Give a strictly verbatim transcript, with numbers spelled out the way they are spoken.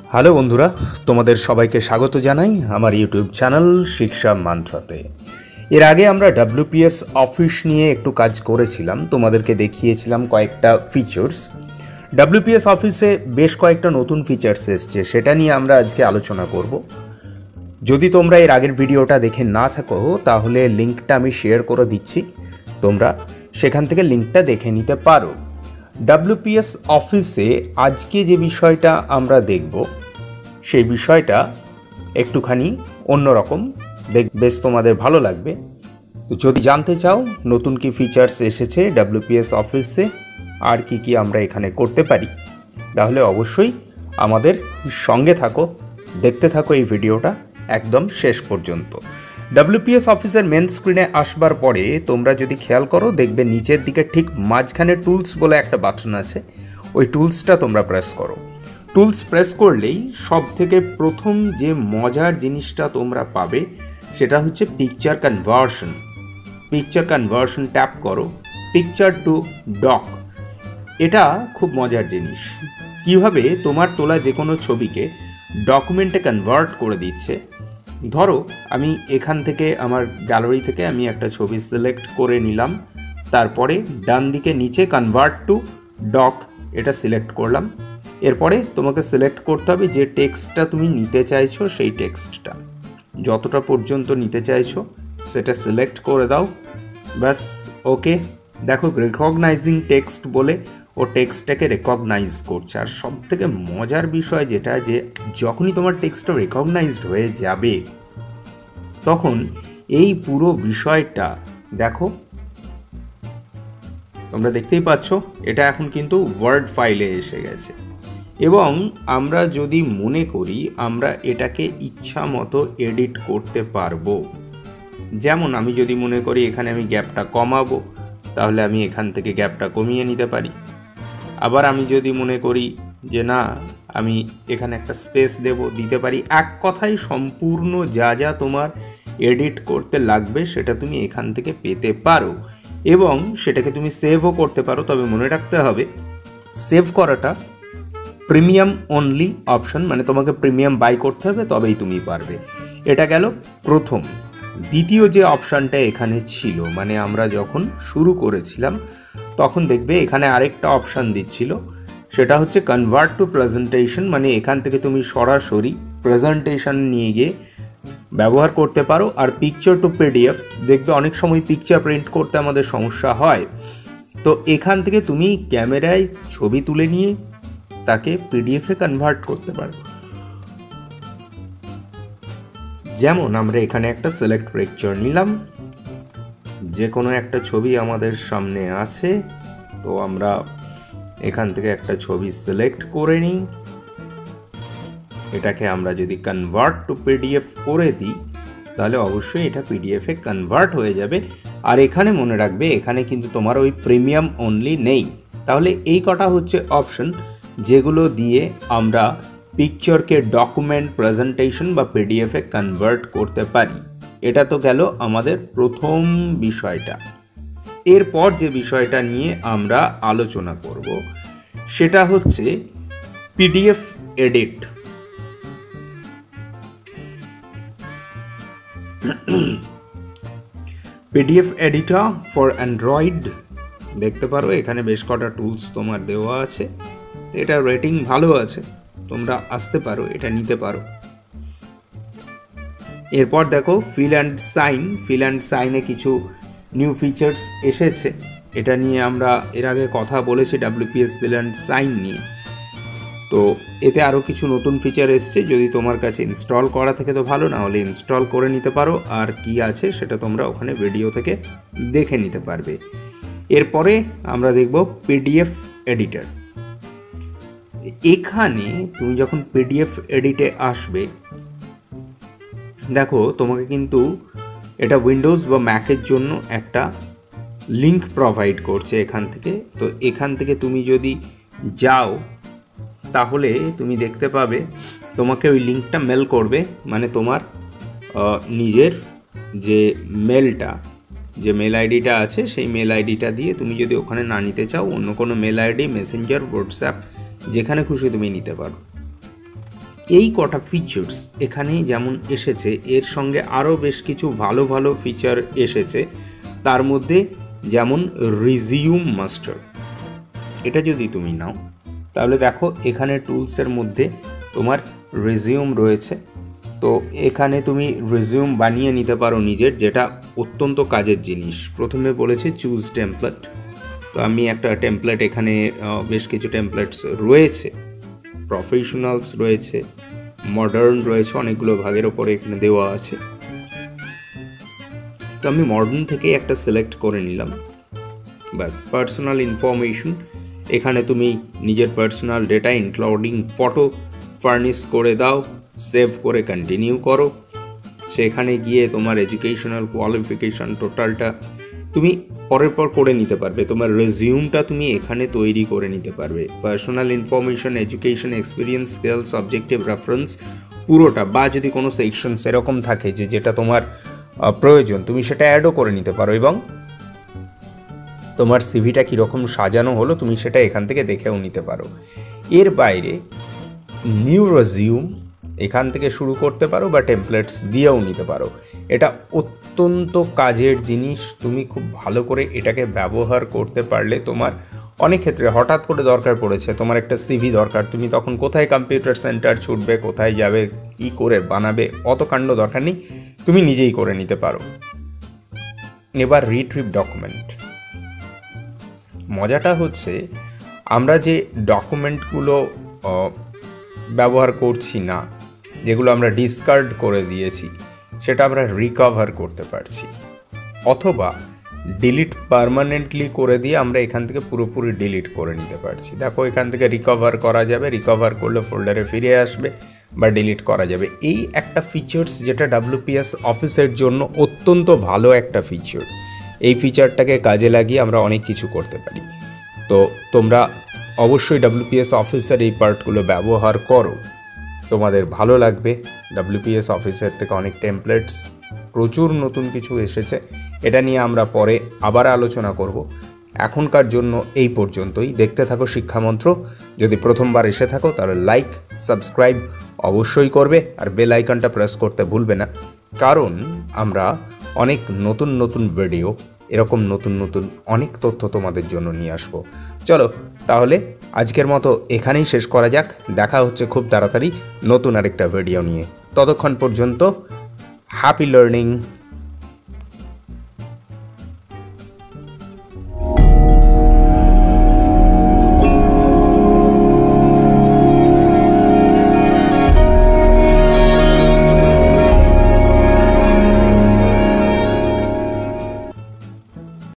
Hello বন্ধুরা, তোমাদের সবাইকে স্বাগত জানাই আমার ইউটিউব চ্যানেল শিক্ষা মান্ত্রাতে। এর আগে আমরা ডাব্লিউপিএস অফিস নিয়ে একটু কাজ করেছিলাম, তোমাদেরকে দেখিয়েছিলাম কয়েকটা ফিচার্স। ডাব্লিউপিএস অফিসে বেশ কয়েকটা নতুন ফিচার্স এসছে, সেটা নিয়ে আমরা আজকে আলোচনা করব। যদি তোমরা এর আগের ভিডিওটা দেখে না থাকো তাহলে লিঙ্কটা আমি শেয়ার করে দিচ্ছি, তোমরা সেখান থেকে লিঙ্কটা দেখে নিতে পারো। ডাব্লিউপিএস অফিসে আজকে যে বিষয়টা আমরা দেখব সেই বিষয়টা একটুখানি অন্যরকম, দেখ বেশ তোমাদের ভালো লাগবে। তো যদি জানতে চাও নতুন কি ফিচার্স এসেছে ডাব্লিউপিএস অফিসে আর কি কি আমরা এখানে করতে পারি, তাহলে অবশ্যই আমাদের সঙ্গে থাকো, দেখতে থাকো এই ভিডিওটা একদম শেষ পর্যন্ত। ডাব্লিউপিএস অফিসের মেন স্ক্রিনে আসবার পরে তোমরা যদি খেয়াল করো দেখবে নিচের দিকে ঠিক মাঝখানে টুলস বলে একটা বাটন আছে, ওই টুলসটা তোমরা প্রেস করো। টুলস প্রেস করলেই সব থেকে প্রথম যে মজার জিনিসটা তোমরা পাবে সেটা হচ্ছে picture conversion. Picture conversion tap করো, পিকচার টু ডক। এটা খুব মজার জিনিস, কিভাবে তোমার তোলা যে কোনো ছবিকে ডকুমেন্টে কনভার্ট করে দিচ্ছে। ধরো আমি এখান থেকে আমার গ্যালারি থেকে আমি একটা ছবি সিলেক্ট করে নিলাম, তারপরে ডান দিকে নিচে কনভার্ট টু ডক এটা সিলেক্ট করলাম। এরপরে তোমাকে সিলেক্ট করতে হবে যে টেক্সটটা তুমি নিতে চাইছো, সেই টেক্সটটা যতটা পর্যন্ত নিতে চাইছো সেটা সিলেক্ট করে দাও, ব্যাস ওকে। দেখো রেকগনাইজিং টেক্সট বলে ও টেক্সটটাকে রেকগনাইজ করছে। আর সব থেকে মজার বিষয় যেটা, যে যখনই তোমার টেক্সটটা রেকগনাইজড হয়ে যাবে তখন এই পুরো বিষয়টা দেখো, তোমরা দেখতেই পাচ্ছ এটা এখন কিন্তু ওয়ার্ড ফাইলে এসে গেছে। এবং আমরা যদি মনে করি আমরা এটাকে ইচ্ছা মতো এডিট করতে পারবো। যেমন আমি যদি মনে করি এখানে আমি গ্যাপটা কমাবো, তাহলে আমি এখান থেকে গ্যাপটা কমিয়ে নিতে পারি। আবার আমি যদি মনে করি যে না আমি এখানে একটা স্পেস দেব, দিতে পারি। এক কথায় সম্পূর্ণ যা যা তোমার এডিট করতে লাগবে সেটা তুমি এখান থেকে পেতে পারো এবং সেটাকে তুমি সেভও করতে পারো। তবে মনে রাখতে হবে সেভ করাটা প্রিমিয়াম অনলি অপশন, মানে তোমাকে প্রিমিয়াম বাই করতে হবে তবেই তুমি পারবে। এটা গেল প্রথম। দ্বিতীয় যে অপশানটা এখানে ছিল, মানে আমরা যখন শুরু করেছিলাম তখন দেখবে এখানে আরেকটা অপশান দিচ্ছিল, সেটা হচ্ছে কনভার্ট টু প্রেজেন্টেশন। মানে এখান থেকে তুমি সরাসরি প্রেজেন্টেশন নিয়ে গিয়ে ব্যবহার করতে পারো। আর পিকচার টু পিডিএফ, দেখবে অনেক সময় পিকচার প্রিন্ট করতে আমাদের সমস্যা হয়, তো এখান থেকে তুমি ক্যামেরায় ছবি তুলে নিয়ে তাকে পিডিএফে কনভার্ট করতে পারো। যেমন আমরা এখানে একটা সিলেক্ট পিকচার নিলাম, যে কোনো একটা ছবি আমাদের সামনে আছে, তো আমরা এখান থেকে একটা ছবি সিলেক্ট করে নিই। এটাকে আমরা যদি কনভার্ট টু পিডিএফ করে দিই তাহলে অবশ্যই এটা পিডিএফে কনভার্ট হয়ে যাবে। আর এখানে মনে রাখবে এখানে কিন্তু তোমার ওই প্রিমিয়াম অনলি নেই। তাহলে এই কটা হচ্ছে অপশন যেগুলো দিয়ে আমরা পিকচারকে ডকুমেন্ট, প্রেজেন্টেশন বা পিডিএফে কনভার্ট করতে পারি। এটা তো গেল আমাদের প্রথম বিষয়টা। এরপর যে বিষয়টা নিয়ে আমরা আলোচনা করব সেটা হচ্ছে PDF edit. PDF editor for Android, দেখতে পারো এখানে বেশ কটা টুলস তোমার দেওয়া আছে। এটা রেটিং ভালো আছে, তোমরা আসতে পারো, এটা নিতে পারো। এরপর দেখো fill and sign. Fill and সাইনে কিছু নিউ ফিচার্স এসেছে, এটা নিয়ে আমরা এর আগে কথা বলেছি ডাব্লিউপিএস ফিল অ্যান্ড সাইন নিয়ে। তো এতে আরও কিছু নতুন ফিচার এসছে, যদি তোমার কাছে ইনস্টল করা থাকে তো ভালো, না হলে ইনস্টল করে নিতে পারো। আর কি আছে সেটা তোমরা ওখানে ভিডিও থেকে দেখে নিতে পারবে। এরপরে আমরা দেখব পিডিএফ এডিটর। এখানে তুমি যখন পিডিএফ এডিটে আসবে দেখো তোমাকে কিন্তু এটা উইন্ডোজ বা ম্যাকের জন্য একটা লিঙ্ক প্রোভাইড করছে এখান থেকে। তো এখান থেকে তুমি যদি যাও তাহলে তুমি দেখতে পাবে তোমাকে ওই লিঙ্কটা মেল করবে, মানে তোমার নিজের যে মেলটা, যে মেল আইডিটা আছে সেই মেল আইডিটা দিয়ে তুমি যদি ওখানে না নিতে চাও অন্য কোনো মেল আইডি, মেসেঞ্জার, হোয়াটসঅ্যাপ, যেখানে খুশি তুমি নিতে পারো। এই কটা ফিচার্স এখানে যেমন এসেছে, এর সঙ্গে আরও বেশ কিছু ভালো ভালো ফিচার এসেছে। তার মধ্যে যেমন রিজিউম মাস্টার, এটা যদি তুমি নাও তাহলে দেখো এখানে টুলসের মধ্যে তোমার রিজিউম রয়েছে। তো এখানে তুমি রিজিউম বানিয়ে নিতে পারো নিজের, যেটা অত্যন্ত কাজের জিনিস। প্রথমে বলেছে চুজ টেমপ্লেট, তো আমি একটা টেমপ্লেট, এখানে বেশ কিছু টেমপ্লেটস রয়েছে, প্রফেশনালস রয়েছে, মডার্ন রয়েছে, অনেকগুলো ভাগের ওপরে এখানে দেওয়া আছে। তো আমি মডার্ন থেকে একটা সিলেক্ট করে নিলাম। ব্যাস, পার্সোনাল ইনফরমেশন, এখানে তুমি নিজের personal data including photo furnish করে দাও, সেভ করে কন্টিনিউ করো। সেখানে গিয়ে তোমার এডুকেশনাল কোয়ালিফিকেশান টোটালটা তুমি পরের পর করে নিতে পারবে। তোমার রেজিউমটা তুমি এখানে তৈরি করে নিতে পারবে। Personal information, education, experience, skills, objective reference পুরোটা, বা যদি কোনো সেকশন সেরকম থাকে যে যেটা তোমার প্রয়োজন, তুমি সেটা অ্যাডও করে নিতে পারো। এবং তোমার সিভিটা কীরকম সাজানো হলো তুমি সেটা এখান থেকে দেখেও নিতে পারো। এর বাইরে নিউ রেজিউম এখান থেকে শুরু করতে পারো, বা টেমপ্লেটস দিয়েও নিতে পারো। এটা অত্যন্ত কাজের জিনিস। তুমি খুব ভালো করে এটাকে ব্যবহার করতে পারলে তোমার অনেক ক্ষেত্রে হঠাৎ করে দরকার পড়েছে, তোমার একটা সিভি দরকার, তুমি তখন কোথায় কম্পিউটার সেন্টার ছুটবে, কোথায় যাবে, কী করে বানাবে, অত কাণ্ড দরকার নেই, তুমি নিজেই করে নিতে পারো। এবার রিট্রিভ ডকুমেন্ট, মজাটা হচ্ছে আমরা যে ডকুমেন্টগুলো ব্যবহার করছি না, যেগুলো আমরা ডিসকার্ড করে দিয়েছি, সেটা আমরা রিকভার করতে পারছি, অথবা ডিলিট পার্মানেন্টলি করে দিয়ে আমরা এখান থেকে পুরোপুরি ডিলিট করে নিতে পারছি। দেখো এখান থেকে রিকভার করা যাবে, রিকভার করলে ফোল্ডারে ফিরে আসবে, বা ডিলিট করা যাবে। এই একটা ফিচার্স যেটা ডাব্লিউপিএস অফিসের জন্য অত্যন্ত ভালো একটা ফিচার। এই ফিচারটাকে কাজে লাগিয়ে আমরা অনেক কিছু করতে পারি। তো তোমরা অবশ্যই ডাব্লিউপিএস অফিসের এই পার্টগুলো ব্যবহার করো, তোমাদের ভালো লাগবে। ডাব্লিউপিএস অফিসের থেকে অনেক টেমপ্লেটস, প্রচুর নতুন কিছু এসেছে, এটা নিয়ে আমরা পরে আবার আলোচনা করব। এখনকার জন্য এই পর্যন্তই। দেখতে থাকো শিক্ষামন্ত্র। যদি প্রথমবার এসে থাকো তাহলে লাইক, সাবস্ক্রাইব অবশ্যই করবে, আর বেল আইকনটা প্রেস করতে ভুলবে না, কারণ আমরা অনেক নতুন নতুন ভিডিও, এরকম নতুন নতুন অনেক তথ্য তোমাদের জন্য নিয়ে আসবো। চলো তাহলে আজকের মতো এখানেই শেষ করা যাক। দেখা হচ্ছে খুব তাড়াতাড়ি নতুন আরেকটা ভিডিও নিয়ে। ততক্ষণ পর্যন্ত হ্যাপি লার্নিং।